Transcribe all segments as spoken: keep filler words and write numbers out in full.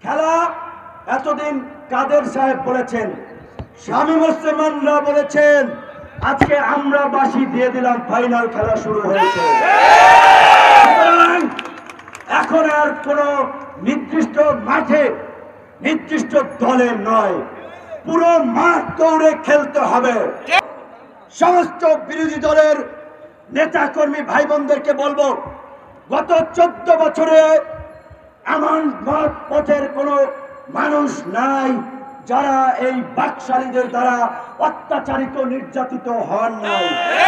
খেলা এতদিন কাদের সাহেব বলেছেন, স্বামী মুসলমানরা বলেছেন, আজকে আমরা বাঁশি দিয়ে দিলাম, ফাইনাল খেলা শুরু হয়েছে। এখন আর কোন নির্দিষ্ট মাঠে নির্দিষ্ট দলের নয়, পুরো মাঠ দৌড়ে খেলতে হবে। সমস্ত বিরোধী দলের নেতা কর্মী ভাই বোনদেরকে বলবো, গত চোদ্দ বছরে এমন মত পথের কোন মানুষ নাই যারা এই বাকশালীদের দ্বারা অত্যাচারিত নির্যাতিত হন নাই।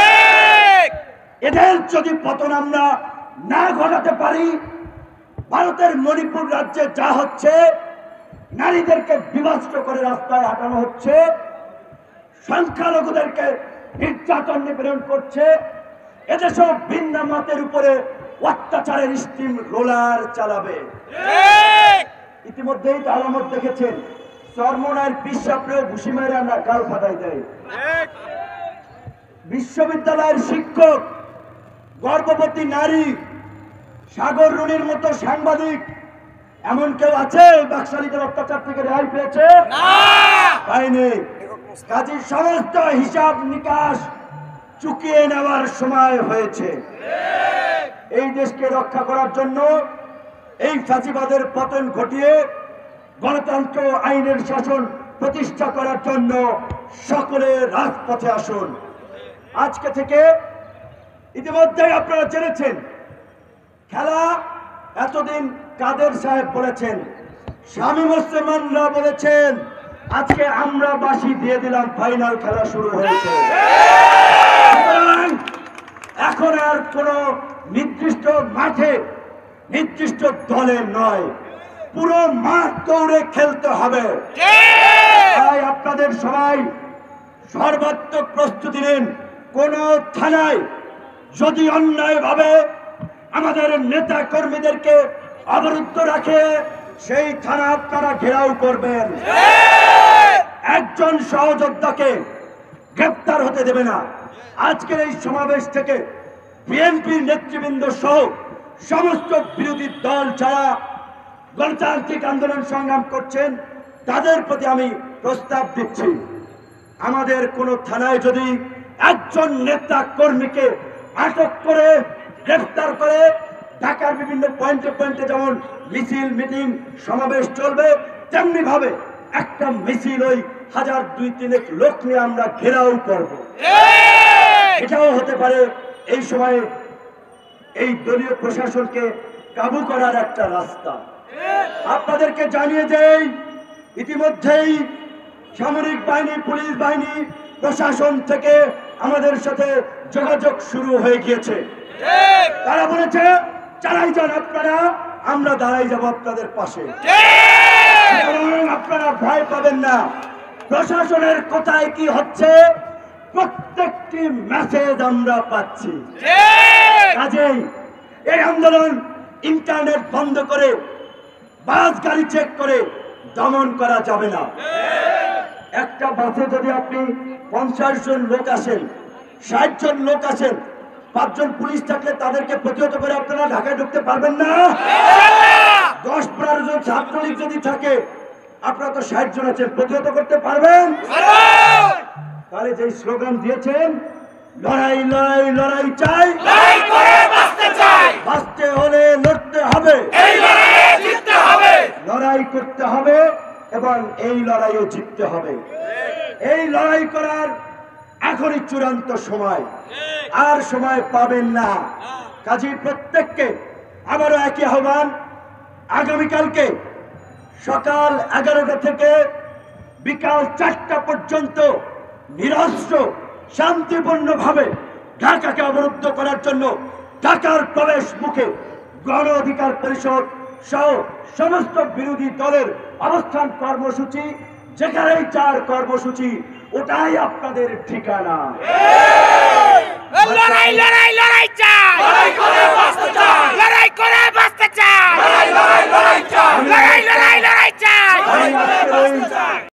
এদের যদি পতন আমরা না ঘটাতে পারি, ভারতের মণিপুর রাজ্যে যা হচ্ছে, নারীদেরকে বিভস্ত করে রাস্তায় হাঁটানো হচ্ছে, সংখ্যালঘুদেরকে নির্যাতন নিপীড়ন করছে, এদেশেও ভিন্ন মতের উপরে অত্যাচারের স্টিম রোলার চালাবে। ইতিমধ্যেই তো আলামত দেখেছেন, চরমনার পিসাপড়েও ঘুষি মেরে আমরা গাল ফাটাই দেয়। বিশ্ববিদ্যালয়ের শিক্ষক, গর্ভবতী নারী, সাগর রুনির মতো সাংবাদিক, এমন কেউ আছে বাকশালীদের অত্যাচার থেকে রেহাই পেয়েছে? পায়নি। কাজী সমস্ত হিসাব নিকাশ চুকিয়ে নেওয়ার সময় হয়েছে। এই দেশকে রক্ষা করার জন্য, এই ফাঁসিবাদের পতন ঘটিয়ে গণতন্ত্র আইনের শাসন প্রতিষ্ঠা করার জন্য সকলে রাজপথে আসুন। আজকে থেকে ইতিমধ্যে আপনারা জেনেছেন, খেলা এতদিন কাদের সাহেব বলেছেন, স্বামী মুসলমানরা বলেছেন, আজকে আমরা বাঁশি দিয়ে দিলাম, ফাইনাল খেলা শুরু হয়েছে। এখন আর কোন নির্দিষ্ট মাঠে নির্দিষ্ট দলের নয়, পুরো মাঠ দৌড়ে খেলতে হবে। তাই আপনাদের সবাই সর্বাত্মক প্রস্তুতি নিন। কোন থানায় যদি অন্যায় ভাবে আমাদের নেতা কর্মীদেরকে অবরুদ্ধ রাখে, সেই থানা আপনারা ঘেরাও করবেন। একজন সহযোদ্ধাকে গ্রেপ্তার হতে দেবে না। আজকের এই সমাবেশ থেকে বিএনপির নেতৃবৃন্দ সহ সমস্ত বিরোধী দল যারা গণতান্ত্রিক আন্দোলন সংগ্রাম করছেন, তাদের প্রতি আমি প্রস্তাব দিচ্ছি, আমাদের কোন থানায় যদি একজন নেতা কর্মীকে আটক করে গ্রেফতার করে, ঢাকার বিভিন্ন পয়েন্টে পয়েন্টে যেমন মিছিল, মিটিং, সমাবেশ চলবে, তেমনি ভাবে একটা মিছিল ওই হাজার দুই তিনেক লোক নিয়ে আমরা ঘেরাও করব। এটাও হতে পারে এই সময়ে এই দলীয় প্রশাসনকে কাবু করার একটা রাস্তা। আপনাদেরকে জানিয়ে দেই, ইতিমধ্যেই সামরিক বাহিনী, পুলিশ বাহিনী, প্রশাসন থেকে আমাদের সাথে যোগাযোগ শুরু হয়ে গিয়েছে। তারা বলেছে, চালাই যান আপনারা, আমরা দাঁড়াই যাব আপনাদের পাশে। আপনারা ভয় পাবেন না। প্রশাসনের কোথায় কি হচ্ছে প্রত্যেকটি মেসেজ আমরা পাচ্ছি। কাজেই এই আন্দোলন ইন্টারনেট বন্ধ করে, বাস গাড়ি চেক করে দমন করা যাবে না। একটা বাসে যদি আপনি পঞ্চাশ জন লোক আসেন, ষাট জন লোক আসেন, পাঁচজন পুলিশ থাকলে তাদেরকে প্রতিহত করে আপনারা ঢাকায় ঢুকতে পারবেন না। দশ পনেরো জন ছাত্রলীগ যদি থাকে, আপনারা তো ষাট জন আছেন, প্রতিহত করতে পারবেন? তাহলে যে স্লোগান দিয়েছেন, লড়াই লড়াই লড়াই চাই, বাঁচতে হলে লড়তে হবে, লড়াই করতে হবে এবং এই লড়াইও জিততে হবে। এই লড়াই করার এখনই চূড়ান্ত সময়, আর সময় পাবেন না। কাজেই প্রত্যেককে আবারও একই আহ্বান, আগামীকালকে সকাল এগারোটা থেকে বিকাল চারটা পর্যন্ত নিরস্ত্র শান্তিপূর্ণ ভাবে ঢাকাকে অবরুদ্ধ করার জন্য ঢাকার প্রবেশ মুখে গণ অধিকার পরিষদ সহ সমস্ত বিরোধী দলের অবস্থান কর্মসূচি, যেখানেই চার কর্মসূচি, ওটাই আপনাদের ঠিকানা। লড়াই লড়াই লড়াই চাই, লড়াই করে বাঁচতে চাই, লড়াই করে বাঁচতে চাই, লড়াই লড়াই লড়াই চাই, লড়াই লড়াই লড়াই চাই।